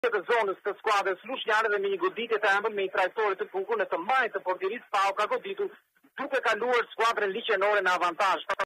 të zonës të skuadrës Lushnjane dhe me një goditje të ëmbël me një trajtore të bukur në të majtë të portierisë Pau ka goditur duke kaluar skuadrën liçenore në avantazh.